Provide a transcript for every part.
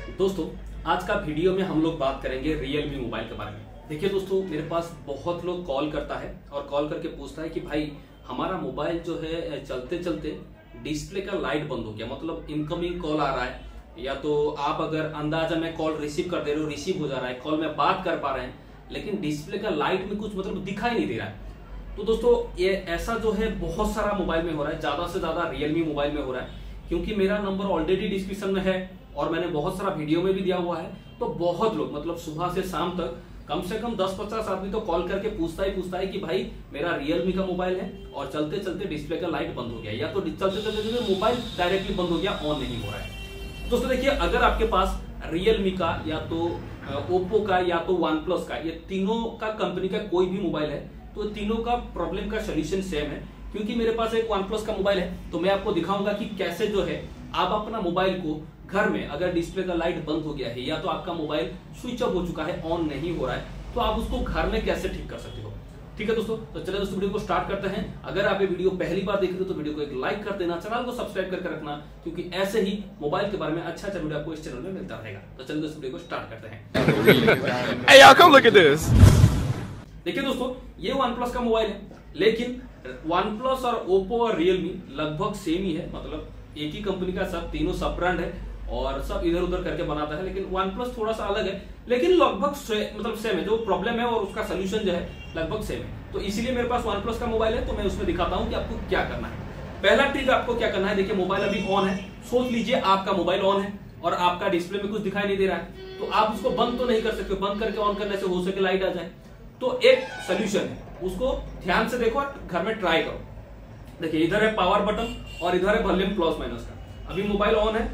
दोस्तों, आज का वीडियो में हम लोग बात करेंगे Realme मोबाइल के बारे में। देखिए दोस्तों, मेरे पास बहुत लोग कॉल करता है और कॉल करके पूछता है कि भाई हमारा मोबाइल जो है चलते चलते डिस्प्ले का लाइट बंद हो गया, मतलब इनकमिंग कॉल आ रहा है या तो आप अगर अंदाजा में कॉल रिसीव कर दे रहे हो, रिसीव हो जा रहा है, कॉल में बात कर पा रहे हैं, लेकिन डिस्प्ले का लाइट में कुछ मतलब दिखाई नहीं दे रहा है। तो दोस्तों, ये ऐसा जो है बहुत सारा मोबाइल में हो रहा है, ज्यादा से ज्यादा Realme मोबाइल में हो रहा है, क्योंकि मेरा नंबर ऑलरेडी डिस्क्रिप्शन में है और मैंने बहुत सारा वीडियो में भी दिया हुआ है। तो बहुत लोग मतलब सुबह से शाम तक कम से कम 10-50 आदमी तो कॉल करके पूछता है कि भाई मेरा Realme का मोबाइल है और चलते चलते डिस्प्ले का लाइट बंद हो गया, या तो चलते चलते मोबाइल डायरेक्टली बंद हो गया, ऑन नहीं हो रहा है। दोस्तों देखिए, अगर आपके पास Realme का या तो Oppo का या तो OnePlus का, ये तीनों का कंपनी का कोई भी मोबाइल है, तो तीनों का प्रॉब्लम का सोल्यूशन सेम है। क्योंकि मेरे पास एक OnePlus का मोबाइल है, तो मैं आपको दिखाऊंगा कि कैसे जो है आप अपना मोबाइल को घर में अगर डिस्प्ले का लाइट बंद हो गया है या तो आपका मोबाइल स्विच ऑफ हो चुका है, ऑन नहीं हो रहा है, तो आप उसको घर में कैसे ठीक कर सकते हो। ठीक है दोस्तों, तो चलिए दोस्तों वीडियो को स्टार्ट करते हैं। अगर आप ये वीडियो पहली बार देख रहे हो तो वीडियो को एक लाइक कर देना, चैनल को सब्सक्राइब करके रखना, क्योंकि ऐसे ही मोबाइल के बारे में अच्छा वीडियो आपको इस चैनल में मिलता रहेगा। तो चलिए दोस्तों वीडियो को स्टार्ट करते हैं। Hey y'all, come look at this. देखिए दोस्तों, ये OnePlus का मोबाइल है, लेकिन OnePlus और Oppo और Realme लगभग सेम ही है, मतलब एक ही कंपनी का सब तीनों सब ब्रांड है और सब इधर उधर करके बनाता है। लेकिन OnePlus थोड़ा सा अलग है, लेकिन लगभग मतलब सेम है। जो प्रॉब्लम है और उसका सोल्यूशन जो है लगभग सेम है। तो इसीलिए मेरे पास OnePlus का मोबाइल है, तो मैं उसमें दिखाता हूँ कि आपको क्या करना है। पहला ट्रिक आपको क्या करना है, देखिए मोबाइल अभी ऑन है, सोच लीजिए आपका मोबाइल ऑन है और आपका डिस्प्ले में कुछ दिखाई नहीं दे रहा है, तो आप उसको बंद तो नहीं कर सकते, बंद करके ऑन करने से हो सके लाइट आ जाए। तो एक सोल्यूशन है, उसको ध्यान से देखो और घर में ट्राई करो। देखिए इधर है पावर बटन और इधर है वॉल्यूम प्लस माइनस का। अभी मोबाइल ऑन है,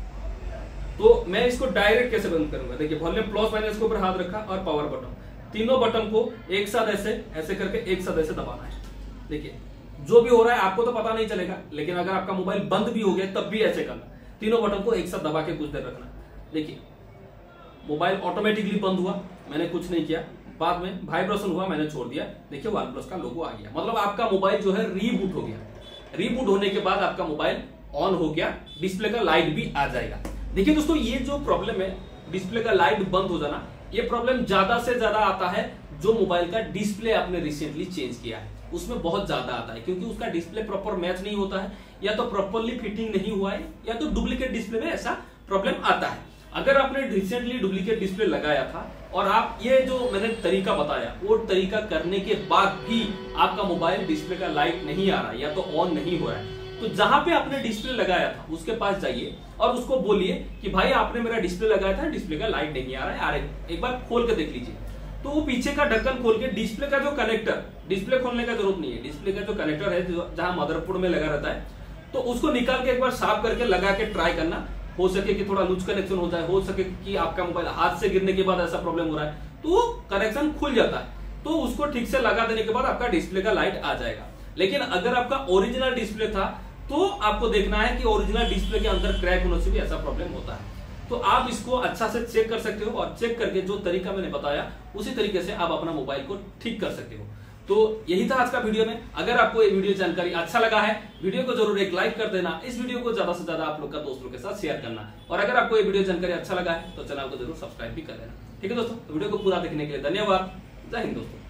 तो मैं इसको डायरेक्ट कैसे बंद करूंगा। देखिए वॉल्यूम प्लस माइनस के ऊपर हाथ रखा और पावर बटन, तीनों बटन को एक साथ ऐसे करके एक साथ ऐसे दबाना है। देखिए जो भी हो रहा है आपको तो पता नहीं चलेगा, लेकिन अगर आपका मोबाइल बंद भी हो गया तब भी ऐसे करना, तीनों बटन को एक साथ दबा के कुछ देर रखना। देखिए मोबाइल ऑटोमेटिकली बंद हुआ, मैंने कुछ नहीं किया, बाद में वाइब्रेशन हुआ, मैंने छोड़ दिया। देखिए OnePlus का लोगो आ गया, मतलब आपका मोबाइल जो है रीबूट हो गया। रीबूट होने के बाद आपका मोबाइल ऑन हो गया, डिस्प्ले का लाइट भी आ जाएगा। देखिए दोस्तों, ये जो प्रॉब्लम है डिस्प्ले का लाइट बंद हो जाना, ये प्रॉब्लम ज्यादा से ज्यादा आता है जो मोबाइल का डिस्प्ले आपने रिसेंटली चेंज किया है, उसमें बहुत ज्यादा आता है। क्योंकि उसका डिस्प्ले प्रॉपर मैच नहीं होता है, या तो प्रॉपरली फिटिंग नहीं हुआ है, या तो डुप्लीकेट डिस्प्ले में ऐसा प्रॉब्लम आता है। अगर आपने रिसेंटली डुप्लीकेट डिस्प्ले लगाया था और आप ये जो मैंने तरीका बताया वो तरीका करने के बाद भी आपका मोबाइल डिस्प्ले का लाइट नहीं आ रहा है या तो ऑन नहीं हो रहा है, तो जहां पे आपने डिस्प्ले लगाया था उसके पास जाइए और उसको बोलिए कि भाई आपने मेरा डिस्प्ले लगाया था, डिस्प्ले का लाइट नहीं आ रहा है, एक बार खोल के देख लीजिए। तो वो पीछे का ढक्कन खोल के डिस्प्ले का जो कनेक्टर, डिस्प्ले खोलने का जरूरत नहीं है, डिस्प्ले का जो कनेक्टर है जहां मदरबोर्ड में लगा रहता है, तो उसको निकाल के एक बार साफ करके लगा के ट्राई करना। हो सके कि थोड़ा लूज कनेक्शन हो जाए, हो सके कि आपका मोबाइल हाथ से गिरने के बाद ऐसा प्रॉब्लम हो रहा है, तो कनेक्शन खुल जाता है, तो उसको ठीक से लगा देने के बाद आपका डिस्प्ले का लाइट आ जाएगा। लेकिन अगर आपका ओरिजिनल डिस्प्ले था तो आपको देखना है कि ओरिजिनल डिस्प्ले के अंदर क्रैक होने से भी ऐसा प्रॉब्लम होता है। तो आप इसको अच्छा से चेक कर सकते हो और चेक करके जो तरीका मैंने बताया उसी तरीके से आप अपना मोबाइल को ठीक कर सकते हो। तो यही था आज का वीडियो में। अगर आपको ये वीडियो जानकारी अच्छा लगा है, वीडियो को जरूर एक लाइक कर देना, इस वीडियो को ज्यादा से ज्यादा आप लोग का दोस्तों के साथ शेयर करना, और अगर आपको ये वीडियो जानकारी अच्छा लगा है तो चैनल को जरूर सब्सक्राइब भी कर देना। ठीक है दोस्तों, तो वीडियो को पूरा देखने के लिए धन्यवाद। जय हिंद दोस्तों।